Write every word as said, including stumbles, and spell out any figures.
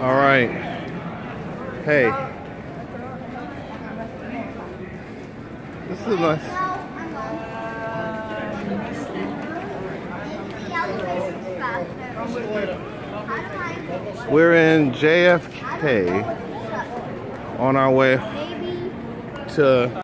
All right. Hey. This is nice. We're in J F K on our way to